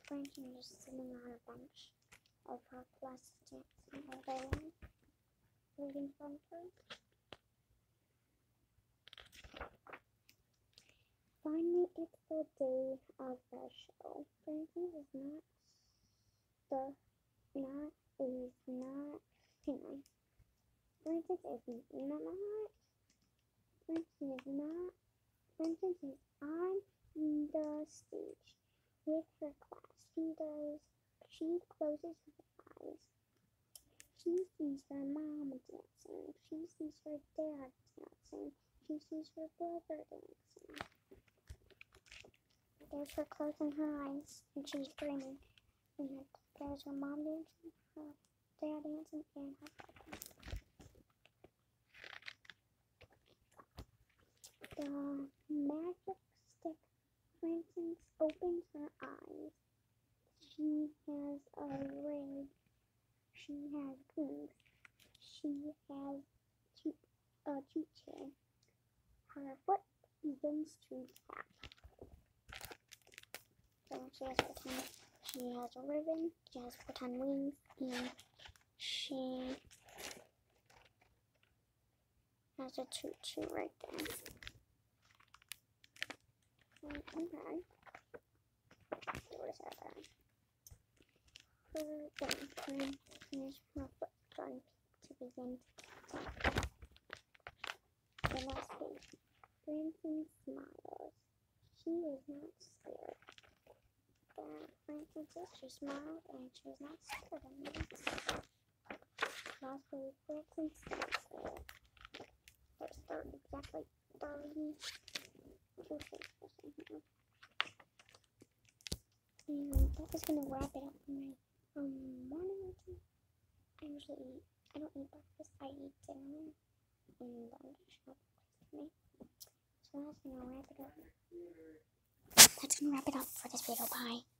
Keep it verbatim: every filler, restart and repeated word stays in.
Branson is sitting on a bench of her class dancing all day long, reading from her. Finally, it's the day of the show. Branson is not the not is not you know. Branson is not Branson is not Branson is on the stage with her class. She does she closes her eyes. She sees her mom dancing. She sees her dad dancing. She sees her brother dancing. There's her closing her eyes and she's dreaming. And there's her mom dancing, her dad dancing, and her brother. The magic stick Branson opens her eyes. She has a ring. She has wings. She has two, a uh, two chair. Her foot begins to tap. So she has pretend. She has a ribbon. She has pretend wings, and she has a tutu right there. Okay. What is that? Her thing. Here's her foot starting to begin to tap. The last page. Branson smiles. She is not scared. But Branson says she smiled and she's not scared anymore. Last page. Branson stands there. There's thirty, exactly thirty-two pages in here. And that is going to wrap it up for my um, morning routine. I usually eat, I don't eat breakfast, I eat dinner, and I'm just have breakfast for me. So that's going to wrap it up. That's going to wrap it up for this video. Bye.